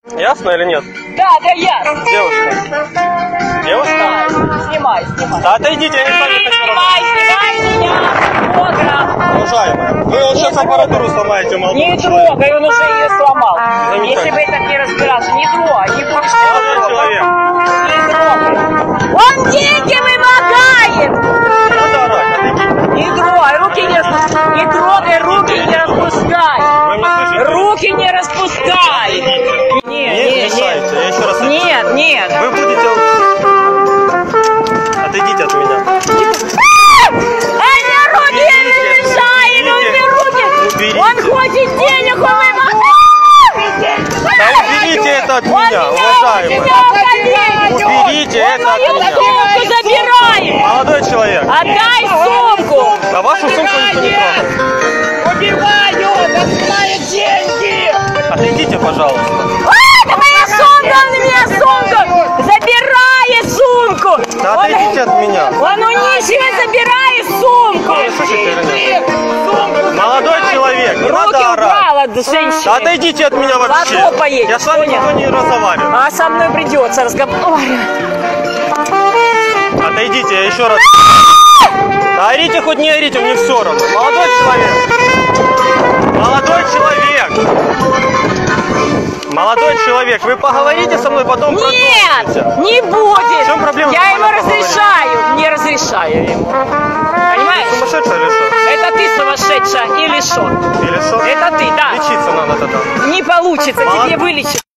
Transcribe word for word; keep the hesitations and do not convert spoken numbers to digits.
Ясно или нет? Да, да, ясно. Девушка. Девушка? Да, снимай, снимай. Да отойдите, я не с вами хочу Снимай, снимай меня. Фотограф. Уважаемая, вы вот сейчас аппаратуру сломаете, молодой Не человек. трогай, он уже ее сломал. Замечательно. Если бы это не разбирался, не трогай, не будешь Молодой человек. Не трогай. Он деньги вымогает. Не надо орать, отойдите. Не трогай, руки не, не трогай, руки не распускай. Вы меня слышите? Руки не распускай. Нет, Не нет, мешайте, нет. я еще раз... Нет, нет. Вы будете... Отойдите от меня. Эти руки не мешают, убери руки. Уберите. Он хочет денег, он вымогает. Да уберите это от меня, уважаемая. Уберите это от Мою меня. сумку забирай. Молодой человек, Отдай сумку. а вашу сумку никто не трогает. Убиваю, доставай деньги. Отойдите, пожалуйста. А, это моя сумка, он у меня сумку. Забирай сумку. Да Он- отойдите от меня. Он у нищего забирает сумку. Вы слышите или нет? Молодой человек, не Руки надо орать. убрал от женщины. Да отойдите от меня вообще. Ладно, поедешь, Я с вами понял? никто не разговариваю. А со мной придется разговаривать. Отойдите, я еще раз. Да орите, хоть не орите, мне все равно. Молодой человек. Молодой человек. Молодой человек, вы поговорите со мной, потом Нет, продолжите. не будет. В чем проблема? Я ему Нормально поговорить. разрешаю. Не разрешаю ему. Понимаешь? Сумасшедшая или что? Это ты сумасшедшая или что? Или что? Это ты, да. Лечиться надо тогда. Не получится Молод- тебе вылечить.